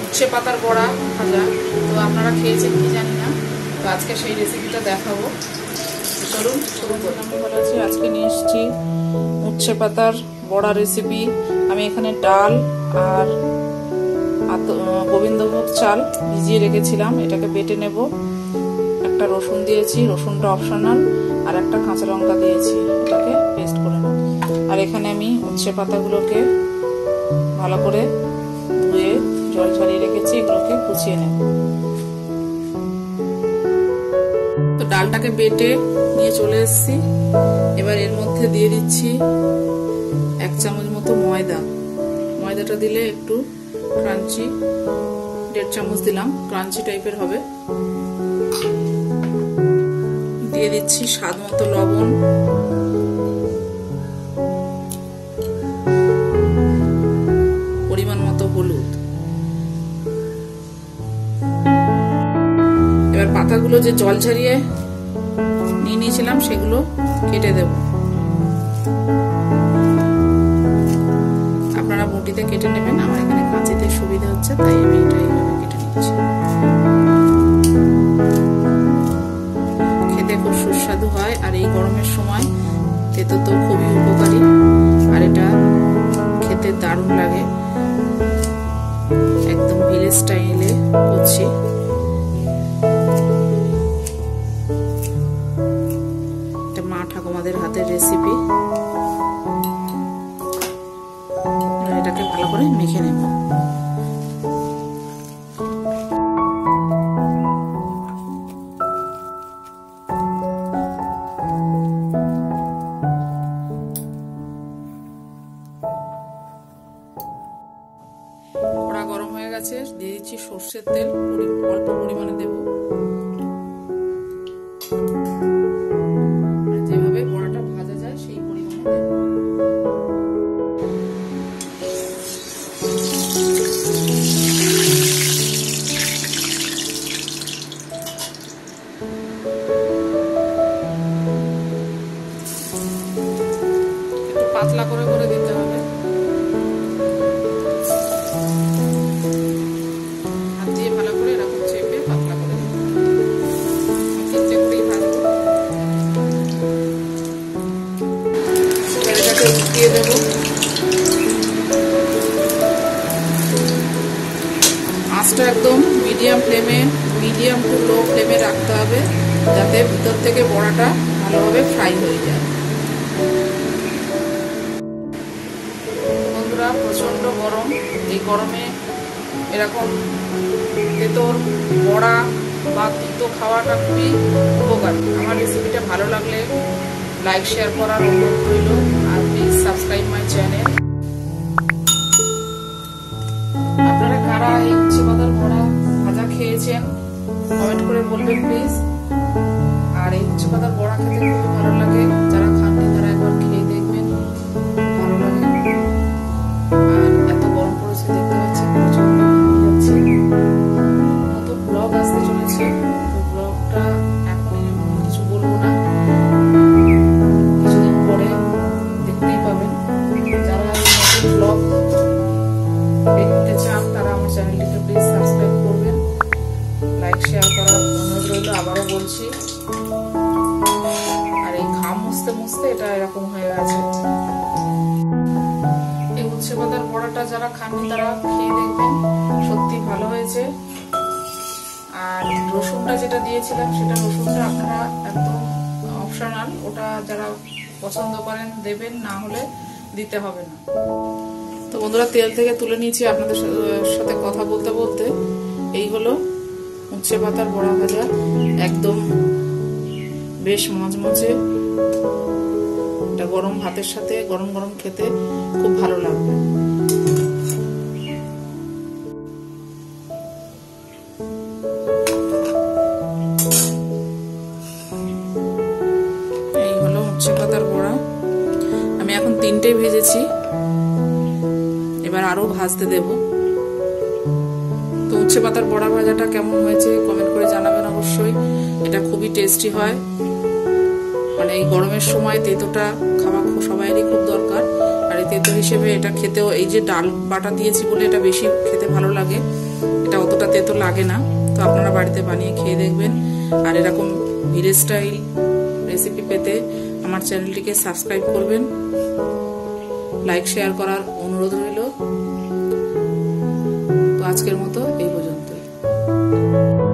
উচ্ছে পাতার বড়া ভাজা। তো আপনারা খেয়েছেন কি জানি না, তো আজকে সেই রেসিপিটা দেখাবো। চলুন শুরু করি। আমি ভালো আছি। আজকে নিয়ে এসেছি উচ্ছে পাতার বড়া রেসিপি। আমি এখানে ডাল আর গোবিন্দভোগ চাল ভিজিয়ে রেখেছিলাম, এটাকে বেটে নেব। একটা রসুন দিয়েছি, রসুনটা অপশনাল, আর একটা কাঁচা লঙ্কা দিয়েছি, এটাকে পেস্ট করে নেব। আর এখানে আমি উচ্ছে পাতাগুলোকে ভালো করে ধুয়ে জল ঝরিয়ে রেখেছি, এগুলোকে কুচিয়ে নেব। তো ডালটাকে বেটে নিয়ে চলে এসেছি। এবার এর মধ্যে দিয়ে দিচ্ছি 1 চামচ মতো ময়দা। ময়দাটা দিলে একটু ক্রাঞ্চি, 1.5 চামচ দিলাম, ক্রাঞ্চি টাইপের হবে। দিয়ে দিচ্ছি স্বাদ মতো লবণ, পরিমাণ মতো হলুদ। এবার পাতাগুলো যে জল ঝরিয়ে নিয়ে নিয়েছিলাম সেগুলো কেটে দেব। আপনারা বটিতে কেটে নেবেন, আমার এখানে কাঁচিতে সুবিধা হচ্ছে তাই আমি এটা এইভাবে কেটে নিচ্ছি। খেতে খুব সুস্বাদু হয়, আর এই গরমের সময় তেতো তো খুবই উপকারী, আর এটা খেতে দারুণ লাগে। একদম ভিলেজ স্টাইলে করছি। এটা মা ঠাকুমাদের হাতের রেসিপি। এটাকে ভালো করে মেখে নেব। কড়া গরম হয়ে গেছে, দিয়ে দিচ্ছি সর্ষের তেল, অল্প পরিমাণে দেব। যেভাবে বড়াটা ভাজা যায় সেই পরিমাণে দেব। একটু পাতলা করে করে দিতে হবে। হাত দিয়ে ভালো করে এরকম চেপে পাতলা করে দিতে হবে। তিনটে করেই ভাজবো। এটাকে উঠিয়ে দেবো। আঁচটা একদম মিডিয়াম টু লো ফ্লেমে রাখতে হবে, যাতে ভিতর থেকে বড়াটা ভালোভাবে ফ্রাই হয়ে যায়। বন্ধুরা, প্রচন্ড গরম, এই গরমে এরকম তেঁতোর বড়া বা তিতো খাওয়াটা খুবই উপকারী। আমার রেসিপিটা ভালো লাগলে লাইক শেয়ার করার অনুরোধ রইল, আর প্লিজ সাবস্ক্রাইব মাই চ্যানেল। আপনারা কারা এই উচ্ছে পাতার বড়া ভাজা খেয়েছেন কমেন্ট করে বলবেন প্লিজ। আর এই উচ্ছে পাতার বড়া খেতে খুবই ভালো লাগে, যারা খাননি তারা একবার খেয়ে দেখবেন, ভালো লাগে। আর এত গরম পড়েছে, দেখতে পাচ্ছেন প্রচন্ড ঘাম যাচ্ছে। নতুন ব্লগ আসতে চলেছে, তো ব্লগটা এখন কিছু বলবো না, কিছুদিন পরে দেখতেই পাবেন। যারা নতুন ব্লগ দেখতে চান তারা আমার চ্যানেলটিকে প্লিজ সাবস্ক্রাইব করবেন, লাইক শেয়ার করার অনুরোধ রইল, আবারও বলছি। আর এই ঘাম মুছতে মুছতে এটা এরকম হয়ে গেছে। এই উচ্ছে পাতার বড়াটা যারা খাননি তারা খেয়ে দেখবেন, সত্যি ভালো হয়েছে। আর রসুনটা যেটা দিয়েছিলাম সেটা রসুনটা আপনারা একদম অপশনাল, ওটা যারা পছন্দ করেন দেবেন, না হলে দিতে হবে না। তো বন্ধুরা, তেল থেকে তুলে নিয়েছি আপনাদের সাথে কথা বলতে বলতে। এই হলো উচ্ছে পাতার বড়া ভাজা, একদম বেশ মজমজে। এটা গরম ভাতের সাথে গরম গরম খেতে খুব ভালো লাগবে। এই হলো উচ্ছে পাতার বড়া। আমি এখন 3টে ভেজেছি, এবার আরো ভাজতে দেব। তো উচ্ছে পাতার বড়া ভাজাটা কেমন হয়েছে কমেন্ট করে জানাবেন অবশ্যই। এটা খুবই টেস্টি হয়, মানে এই গরমের সময় তেঁতোটা খাওয়া সবাইরই খুব দরকার। আর এই তেঁতো হিসেবে এটা খেতেও, এই যে ডাল বাটা দিয়েছি বলে এটা বেশি খেতে ভালো লাগে। তেতো লাগে না। তো আপনারা বাড়িতে বানিয়ে খেয়ে দেখবেন। আর এরকম ভিলেজ স্টাইল রেসিপি পেতে আমার চ্যানেলটিকে সাবস্ক্রাইব করবেন, লাইক শেয়ার করার অনুরোধ রইল। তো আজকের মতো এই পর্যন্তই।